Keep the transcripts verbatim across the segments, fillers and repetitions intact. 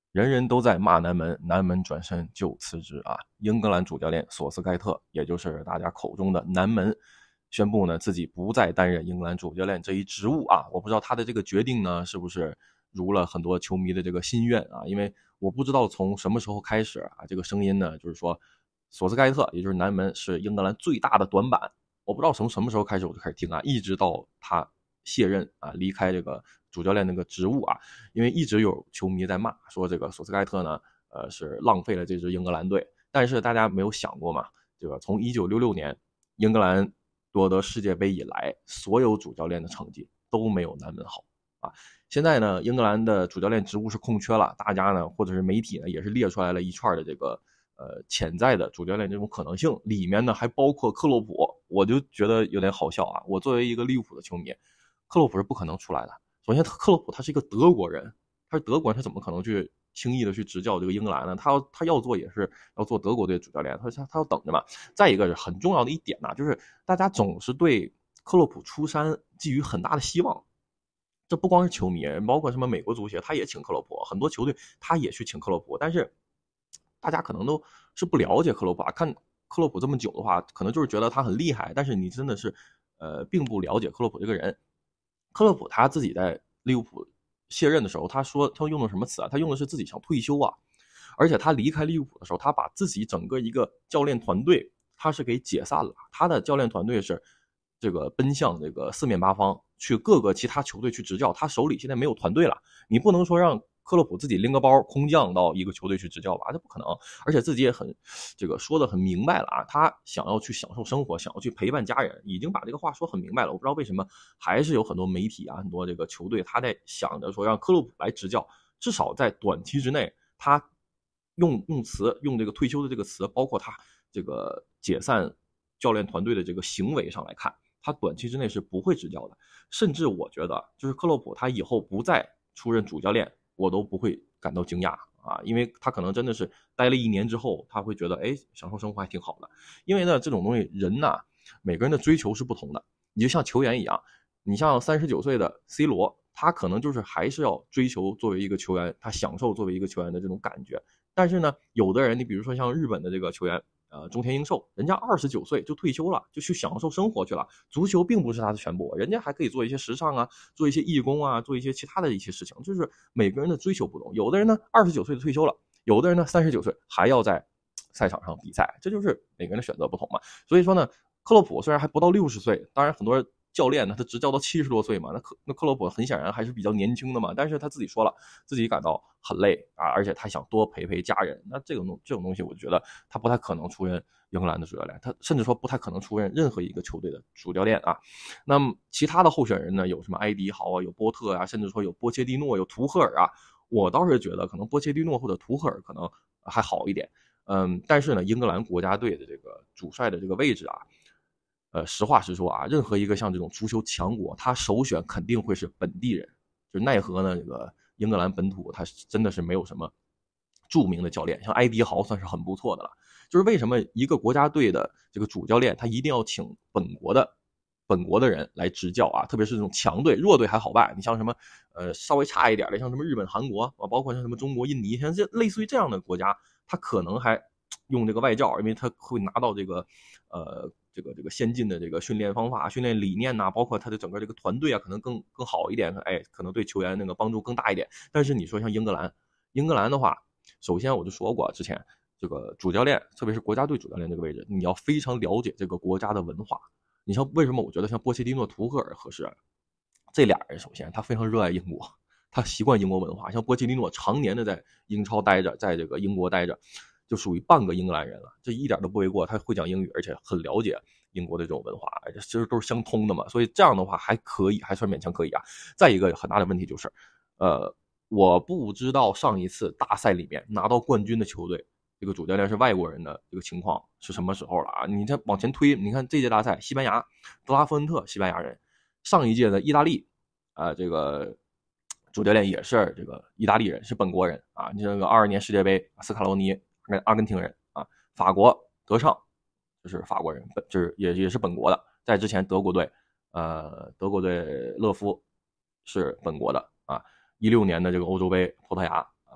人人都在骂南门，南门转身就辞职啊！英格兰主教练索斯盖特，也就是大家口中的南门，宣布呢自己不再担任英格兰主教练这一职务啊！我不知道他的这个决定呢是不是如了很多球迷的这个心愿啊？因为我不知道从什么时候开始啊，这个声音呢就是说索斯盖特，也就是南门是英格兰最大的短板。我不知道从什么时候开始我就开始听啊，一直到他卸任啊，离开这个主教练那个职务啊，因为一直有球迷在骂说这个索斯盖特呢，呃，是浪费了这支英格兰队。但是大家没有想过嘛，这个从一九六六年英格兰夺得世界杯以来，所有主教练的成绩都没有南门好啊。现在呢，英格兰的主教练职务是空缺了，大家呢或者是媒体呢也是列出来了一串的这个呃潜在的主教练这种可能性，里面呢还包括克洛普。我就觉得有点好笑啊，我作为一个利物浦的球迷，克洛普是不可能出来的。首先，克洛普他是一个德国人，他是德国人，他怎么可能去轻易的去执教这个英格兰呢？他要他要做也是要做德国队主教练，他他他要等着嘛。再一个是很重要的一点呢、啊，就是大家总是对克洛普出山寄予很大的希望。这不光是球迷，包括什么美国足协，他也请克洛普，很多球队他也去请克洛普，但是大家可能都是不了解克洛普啊。看克洛普这么久的话，可能就是觉得他很厉害，但是你真的是呃并不了解克洛普这个人。克洛普他自己在利物浦卸任的时候，他说他用的什么词啊？他用的是自己想退休啊，而且他离开利物浦的时候，他把自己整个一个教练团队他是给解散了，他的教练团队是这个奔向这个四面八方，去各个其他球队去执教，他手里现在没有团队了，你不能说让克洛普自己拎个包空降到一个球队去执教吧，这不可能。而且自己也很这个说的很明白了啊，他想要去享受生活，想要去陪伴家人，已经把这个话说很明白了。我不知道为什么还是有很多媒体啊，很多这个球队他在想着说让克洛普来执教，至少在短期之内，他用用词用这个退休的这个词，包括他这个解散教练团队的这个行为上来看，他短期之内是不会执教的。甚至我觉得，就是克洛普他以后不再出任主教练，我都不会感到惊讶啊，因为他可能真的是待了一年之后，他会觉得，哎，享受生活还挺好的。因为呢，这种东西人呐，每个人的追求是不同的。你就像球员一样，你像三十九岁的 C 罗，他可能就是还是要追求作为一个球员，他享受作为一个球员的这种感觉。但是呢，有的人，你比如说像日本的这个球员。呃，中田英寿，人家二十九岁就退休了，就去享受生活去了。足球并不是他的全部，人家还可以做一些时尚啊，做一些义工啊，做一些其他的一些事情。就是每个人的追求不同，有的人呢二十九岁就退休了，有的人呢三十九岁还要在赛场上比赛，这就是每个人的选择不同嘛。所以说呢，克洛普虽然还不到六十岁，当然很多教练呢他执教到七十多岁嘛，那克那克洛普很显然还是比较年轻的嘛，但是他自己说了，自己感到很累啊，而且他想多陪陪家人。那这种这种东西，我觉得他不太可能出任英格兰的主教练，他甚至说不太可能出任任何一个球队的主教练啊。那么其他的候选人呢，有什么埃迪豪啊，有波特啊，甚至说有波切蒂诺，有图赫尔啊。我倒是觉得可能波切蒂诺或者图赫尔可能还好一点。嗯，但是呢，英格兰国家队的这个主帅的这个位置啊，呃，实话实说啊，任何一个像这种足球强国，他首选肯定会是本地人。就奈何呢，这个英格兰本土他真的是没有什么著名的教练，像埃迪豪算是很不错的了。就是为什么一个国家队的这个主教练，他一定要请本国的本国的人来执教啊？特别是这种强队，弱队还好办。你像什么呃稍微差一点的，像什么日本、韩国啊，包括像什么中国、印尼，像这类似于这样的国家，他可能还用这个外教，因为他会拿到这个呃。这个这个先进的这个训练方法、训练理念呐、啊，包括他的整个这个团队啊，可能更更好一点，哎，可能对球员那个帮助更大一点。但是你说像英格兰，英格兰的话，首先我就说过之前，这个主教练，特别是国家队主教练这个位置，你要非常了解这个国家的文化。你像为什么我觉得像波切蒂诺、图赫尔合适？这俩人首先他非常热爱英国，他习惯英国文化。像波切蒂诺常年的在英超待着，在这个英国待着。就属于半个英格兰人了，这一点都不为过。他会讲英语，而且很了解英国的这种文化，而且其实都是相通的嘛。所以这样的话还可以，还算勉强可以啊。再一个很大的问题就是，呃，我不知道上一次大赛里面拿到冠军的球队，这个主教练是外国人的这个情况是什么时候了啊？你再往前推，你看这届大赛，西班牙德拉夫恩特，西班牙人；上一届的意大利，啊、呃，这个。主教练也是这个意大利人，是本国人啊。你这个二二年世界杯，斯卡罗尼阿根廷人啊，法国德尚就是法国人，就是也也是本国的。在之前德国队，呃，德国队勒夫是本国的啊。一六年的这个欧洲杯，葡萄牙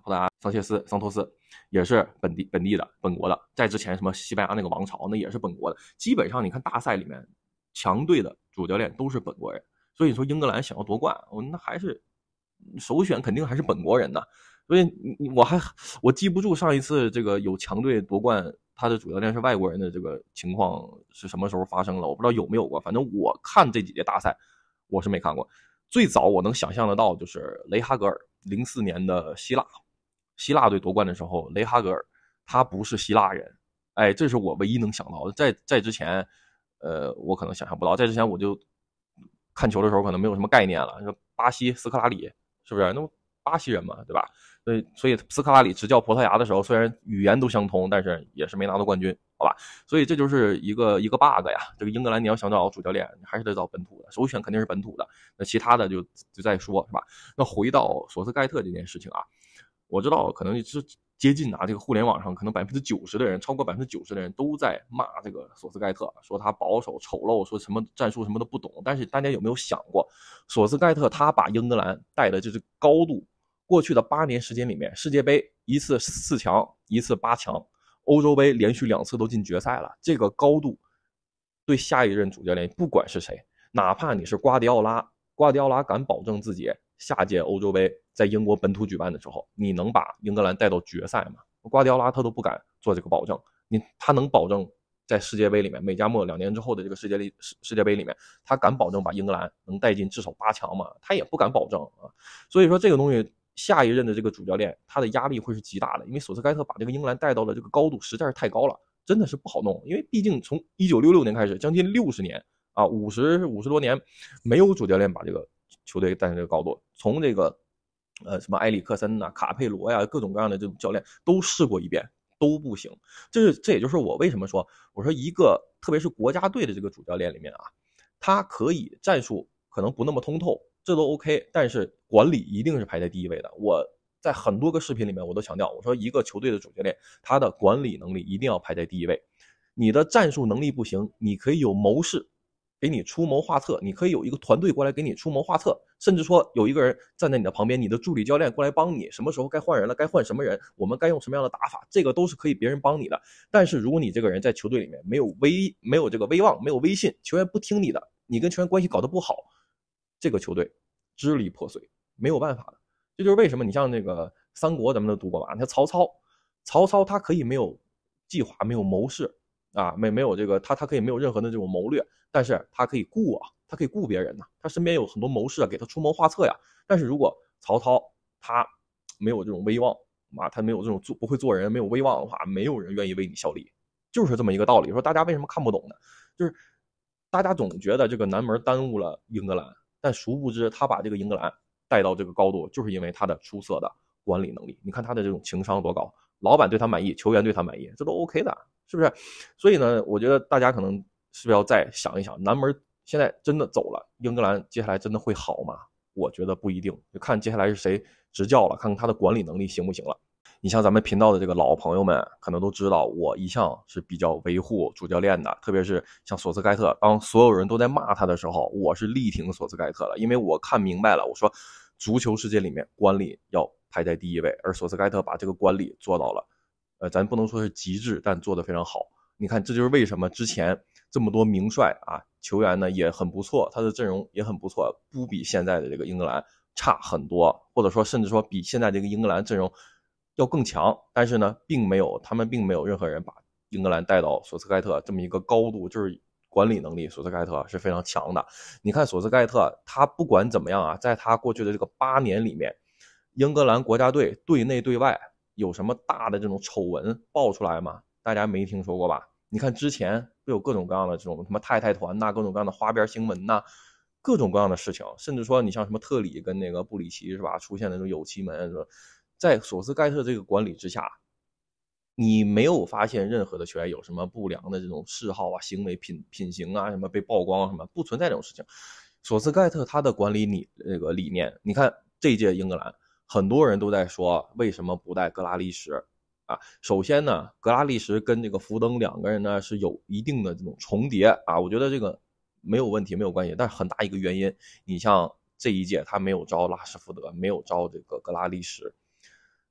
葡萄牙桑切斯、桑托斯也是本地本地的本国的，在之前什么西班牙那个王朝那也是本国的。基本上你看大赛里面强队的主教练都是本国人，所以说英格兰想要夺冠，那还是首选肯定还是本国人呢。所以我还我记不住上一次这个有强队夺冠他的主教练是外国人的这个情况是什么时候发生了，我不知道有没有过，反正我看这几届大赛我是没看过。最早我能想象得到就是雷哈格尔零四年的希腊希腊队夺冠的时候，雷哈格尔他不是希腊人，哎，这是我唯一能想到的。在在之前呃我可能想象不到，在之前我就看球的时候可能没有什么概念了，说巴西斯科拉里是不是那巴西人嘛，对吧？所以，所以斯科拉里执教葡萄牙的时候，虽然语言都相通，但是也是没拿到冠军，好吧？所以这就是一个一个 bug 呀。这个英格兰你要想找主教练，你还是得找本土的，首选肯定是本土的。那其他的就就再说，是吧？那回到索斯盖特这件事情啊，我知道可能是接近啊，这个互联网上可能百分之九十的人，超过百分之九十的人都在骂这个索斯盖特，说他保守、丑陋，说什么战术什么都不懂。但是大家有没有想过，索斯盖特他把英格兰带的就是高度。过去的八年时间里面，世界杯一次四强，一次八强，欧洲杯连续两次都进决赛了。这个高度，对下一任主教练不管是谁，哪怕你是瓜迪奥拉，瓜迪奥拉敢保证自己下届欧洲杯在英国本土举办的时候，你能把英格兰带到决赛吗？瓜迪奥拉他都不敢做这个保证，你他能保证在世界杯里面，美加墨两年之后的这个世界里世界杯里面，他敢保证把英格兰能带进至少八强吗？他也不敢保证啊。所以说这个东西。下一任的这个主教练，他的压力会是极大的，因为索斯盖特把这个英格兰带到了这个高度实在是太高了，真的是不好弄。因为毕竟从一九六六年开始，将近六十年啊，五十五十多年，没有主教练把这个球队带上这个高度。从这个呃什么埃里克森呐、啊、卡佩罗呀，各种各样的这种教练都试过一遍，都不行。这是这也就是我为什么说，我说一个特别是国家队的这个主教练里面啊，他可以战术可能不那么通透。这都 OK， 但是管理一定是排在第一位的。我在很多个视频里面我都强调，我说一个球队的主教练，他的管理能力一定要排在第一位。你的战术能力不行，你可以有谋士给你出谋划策，你可以有一个团队过来给你出谋划策，甚至说有一个人站在你的旁边，你的助理教练过来帮你，什么时候该换人了，该换什么人，我们该用什么样的打法，这个都是可以别人帮你的。但是如果你这个人在球队里面没有威没有这个威望，没有威信，球员不听你的，你跟球员关系搞得不好，这个球队支离破碎，没有办法的。这就是为什么你像那个三国咱们都读过吧，你看曹操，曹操他可以没有计划，没有谋士啊，没没有这个他他可以没有任何的这种谋略，但是他可以顾啊，他可以顾别人呐、啊，他身边有很多谋士啊，给他出谋划策呀。但是如果曹操他没有这种威望啊，他没有这种做不会做人，没有威望的话，没有人愿意为你效力，就是这么一个道理。说大家为什么看不懂呢？就是大家总觉得这个南门耽误了英格兰。但殊不知，他把这个英格兰带到这个高度，就是因为他的出色的管理能力。你看他的这种情商多高，老板对他满意，球员对他满意，这都 OK 的，是不是？所以呢，我觉得大家可能是不是要再想一想，南门现在真的走了，英格兰接下来真的会好吗？我觉得不一定，就看接下来是谁执教了，看看他的管理能力行不行了。你像咱们频道的这个老朋友们可能都知道，我一向是比较维护主教练的，特别是像索斯盖特，当所有人都在骂他的时候，我是力挺索斯盖特了，因为我看明白了，我说足球世界里面管理要排在第一位，而索斯盖特把这个管理做到了，呃，咱不能说是极致，但做得非常好。你看，这就是为什么之前这么多名帅啊，球员呢也很不错，他的阵容也很不错，不比现在的这个英格兰差很多，或者说甚至说比现在这个英格兰阵容要更强，但是呢，并没有他们并没有任何人把英格兰带到索斯盖特这么一个高度，就是管理能力，索斯盖特是非常强的。你看索斯盖特，他不管怎么样啊，在他过去的这个八年里面，英格兰国家队对内对外有什么大的这种丑闻爆出来吗？大家没听说过吧？你看之前不有各种各样的这种什么太太团呐、啊，各种各样的花边新闻呐、啊，各种各样的事情，甚至说你像什么特里跟那个布里奇是吧，出现那种有奇门，在索斯盖特这个管理之下，你没有发现任何的球员有什么不良的这种嗜好啊、行为品品行啊、什么被曝光什么，不存在这种事情。索斯盖特他的管理理这个理念，你看这一届英格兰，很多人都在说为什么不带格拉利什啊？首先呢，格拉利什跟这个福登两个人呢是有一定的这种重叠啊，我觉得这个没有问题，没有关系。但是很大一个原因，你像这一届他没有招拉什福德，没有招这个格拉利什。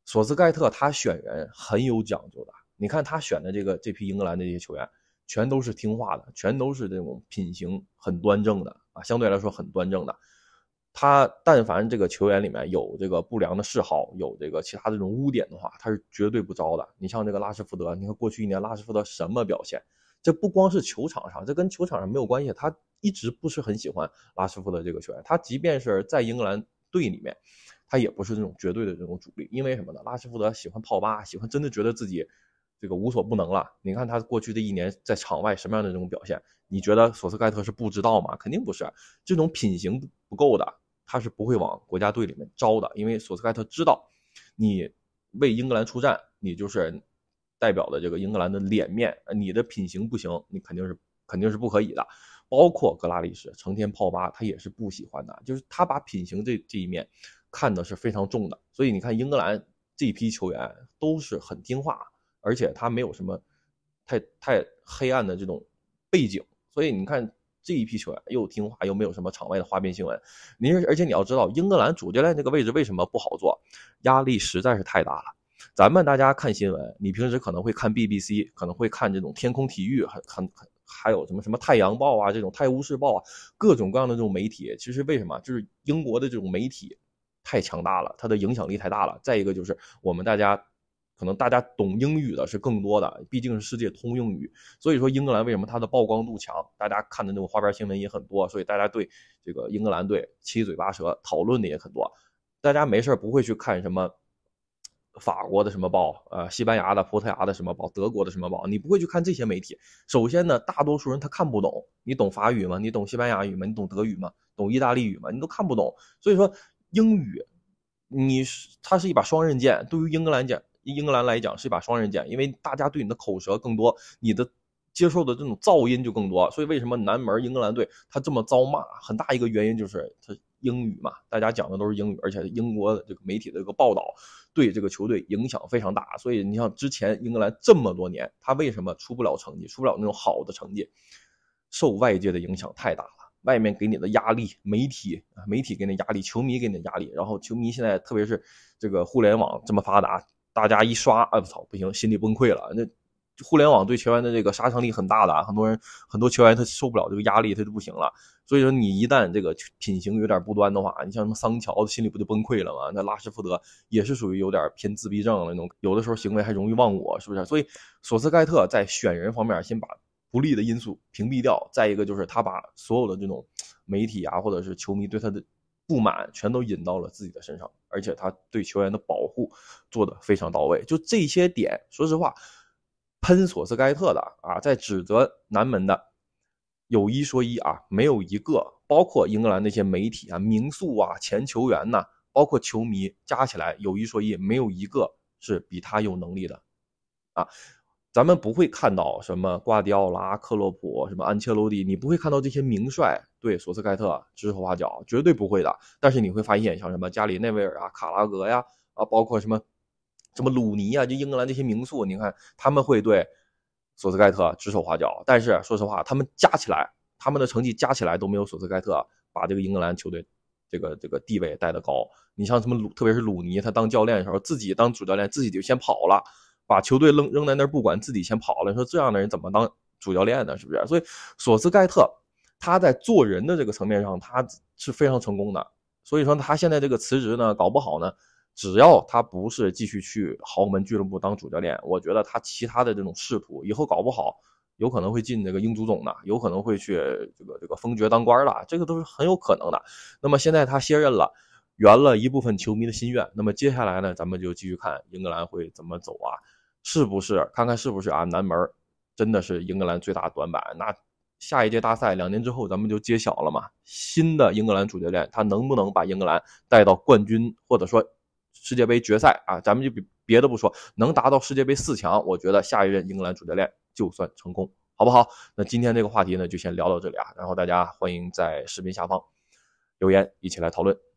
索斯盖特他选人很有讲究的，你看他选的这个这批英格兰的这些球员，全都是听话的，全都是这种品行很端正的啊，相对来说很端正的。他但凡这个球员里面有这个不良的嗜好，有这个其他这种污点的话，他是绝对不招的。你像这个拉什福德，你看过去一年拉什福德什么表现？这不光是球场上，这跟球场上没有关系。他一直不是很喜欢拉什福德这个球员，他即便是在英格兰队里面，他也不是这种绝对的这种主力。因为什么呢？拉什福德喜欢泡吧，喜欢真的觉得自己这个无所不能了。你看他过去这一年在场外什么样的这种表现？你觉得索斯盖特是不知道吗？肯定不是，这种品行不够的，他是不会往国家队里面招的。因为索斯盖特知道，你为英格兰出战，你就是代表的这个英格兰的脸面，你的品行不行，你肯定是肯定是不可以的。包括格拉利什成天泡吧，他也是不喜欢的，就是他把品行这这一面看的是非常重的。所以你看英格兰这一批球员都是很听话，而且他没有什么太太黑暗的这种背景，所以你看这一批球员又听话，又没有什么场外的花边新闻。您而且你要知道，英格兰主教练这个位置为什么不好做？压力实在是太大了。咱们大家看新闻，你平时可能会看 B B C， 可能会看这种天空体育，很很还有什么什么太阳报啊，这种泰晤士报啊，各种各样的这种媒体。其实为什么？就是英国的这种媒体太强大了，它的影响力太大了。再一个就是我们大家可能大家懂英语的是更多的，毕竟是世界通用语。所以说英格兰为什么它的曝光度强，大家看的那种花边新闻也很多，所以大家对这个英格兰队七嘴八舌讨论的也很多。大家没事不会去看什么法国的什么报，呃，西班牙的、葡萄牙的什么报，德国的什么报，你不会去看这些媒体。首先呢，大多数人他看不懂。你懂法语吗？你懂西班牙语吗？你懂德语吗？懂意大利语吗？你都看不懂。所以说英语，你它是一把双刃剑。对于英格兰讲，英格兰来讲是一把双刃剑，因为大家对你的口舌更多，你的接受的这种噪音就更多。所以为什么南门英格兰队他这么遭骂，很大一个原因就是他英语嘛，大家讲的都是英语，而且英国的这个媒体的这个报道对这个球队影响非常大。所以你像之前英格兰这么多年，他为什么出不了成绩，出不了那种好的成绩？受外界的影响太大了，外面给你的压力，媒体媒体给你的压力，球迷给你的压力，然后球迷现在特别是这个互联网这么发达，大家一刷，哎我操，不行，心里崩溃了。那互联网对球员的这个杀伤力很大的，很多人很多球员他受不了这个压力，他就不行了。所以说你一旦这个品行有点不端的话，你像什么桑乔心里不就崩溃了吗？那拉什福德也是属于有点偏自闭症的那种，有的时候行为还容易忘我，是不是？所以索斯盖特在选人方面先把不利的因素屏蔽掉，再一个就是他把所有的这种媒体啊或者是球迷对他的不满全都引到了自己的身上，而且他对球员的保护做得非常到位。就这些点，说实话，喷索斯盖特的啊，在指责南门的有一说一啊，没有一个，包括英格兰那些媒体啊、名宿啊、前球员呐、啊，包括球迷加起来有一说一，没有一个是比他有能力的啊。咱们不会看到什么瓜迪奥拉、克洛普、什么安切洛蒂，你不会看到这些名帅对索斯盖特指手画脚，绝对不会的。但是你会发现，像什么加里内维尔啊、卡拉格呀啊，包括什么什么鲁尼啊，就英格兰这些名宿，你看他们会对索斯盖特指手画脚。但是说实话，他们加起来，他们的成绩加起来都没有索斯盖特把这个英格兰球队这个这个地位带得高。你像什么鲁，特别是鲁尼，他当教练的时候，自己当主教练，自己就先跑了。把球队扔扔在那儿不管，自己先跑了。你说这样的人怎么当主教练呢？是不是？所以索斯盖特他在做人的这个层面上，他是非常成功的。所以说他现在这个辞职呢，搞不好呢，只要他不是继续去豪门俱乐部当主教练，我觉得他其他的这种仕途以后搞不好有可能会进这个英足总的，有可能会去这个这个封爵当官了，这个都是很有可能的。那么现在他卸任了，圆了一部分球迷的心愿。那么接下来呢，咱们就继续看英格兰会怎么走啊？是不是看看是不是啊？南门真的是英格兰最大短板？那下一届大赛两年之后咱们就揭晓了嘛。新的英格兰主教练他能不能把英格兰带到冠军或者说世界杯决赛啊？咱们就比别的不说，能达到世界杯四强，我觉得下一任英格兰主教练就算成功，好不好？那今天这个话题呢就先聊到这里啊，然后大家欢迎在视频下方留言一起来讨论。